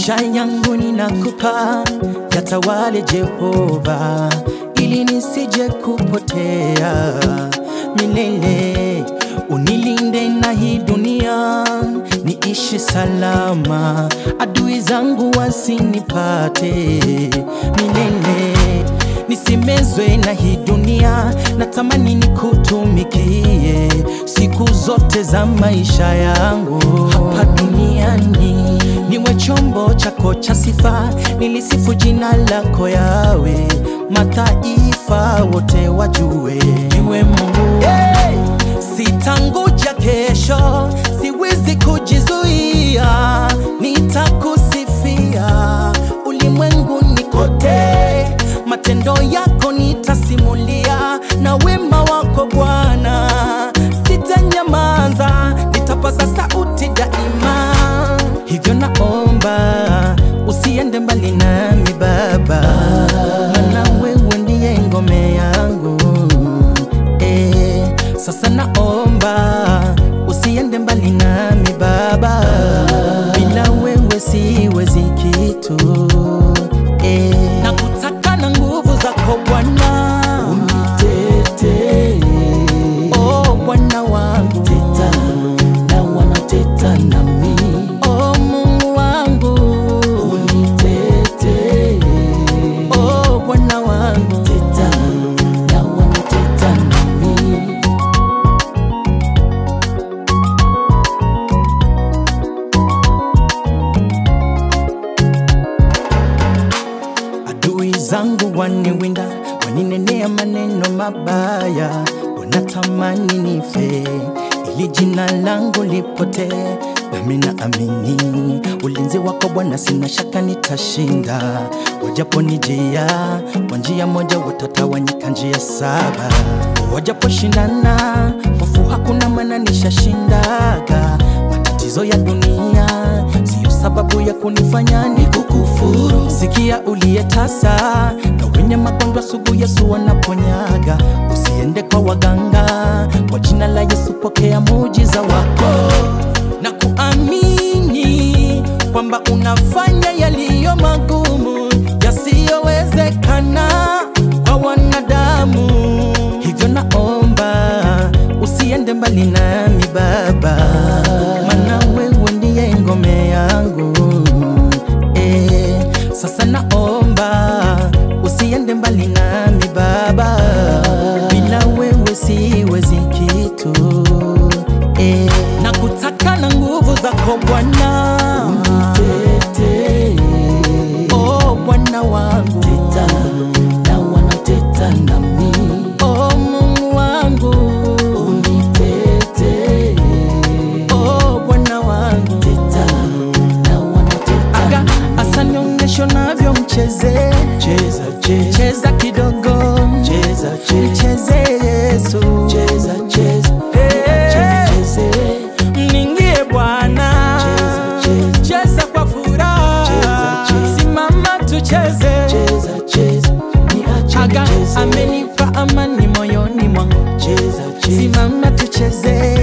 Maisha yangu ninakupa, yatawale Jehova, ili nisije kupotea milele. Unilinde na hii dunia, niishi salama, adui zangu wasinipate milele. Nisimezwe na hii dunia, natamani nikutumikie siku zote za maisha yangu hapa duniani. Niwe chombo chako cha sifa, nilisifu jina lako Yawe, mataifa wote wajue niwe Mungu. Hey! Sitangoja kesho, siwezi kujizuia, nitakusifia ulimwenguni kote. Matendo yako nitasimulia, na wema wako Bwana sitanyamaza, nitapaza sauti daima. Hivyo naomba usiende mbali nami Baba, maana wewe ndiye ngome yangu. Sasa naomba usiende mbali nami Baba, bila wewe siwezi kitu. Nakutaka na nguvu zako Bwana, unitete. Oh Bwana wangu, teta na wanateta nami. Oh Mungu wangu, unitete. Oh Bwana wangu, teta na wanateta nami. adui zangu waniwinda, waninenea maneno mabaya, wanatamani nife ili jina langu lipotee. Nami naamini ulinzi wako Bwana, sina shaka nitashinda. Wajaponijia kwa njia moja, watatawanyika njia saba. Wajaposhindana hofu hakuna, maana nishashindaga. Matatizo ya dunia sio sababu ya kunifanya nikukufuru. Sikia uliyetasa na wenye magonjwa sugu, Yesu wanaponyaga. Usiende kwa waganga, kwa jina la Yesu pokea muujiza wako. Na kuamini kwamba unafanya yaliyo magumu, yasiyowezekana kwa wanadamu. Hivyo naomba usiende mbali nami Baba, maana wewe ndiye ngome yangu. Sasa naomba usiende mbali nami Baba, bila wewe siwezi kitu. Nakutaka na nguvu zako Bwana, unitete. Oh Bwana wangu, teta na wanateta nami. Oh Mungu wangu, unitete. Oh Bwana wangu, teta na wanateta aga nami. asanyongesho navyo mcheze, Cheza, cheza, cheza kidogo, cheza, cheza, mcheze Yesu, cheza, cheza, cheze. Ningie Bwana, cheza kwa furaha, simama tucheze. Cheza, cheza, niache Aga nicheze. amenipa amani moyoni mwangu, Cheza, cheza, simama tucheze.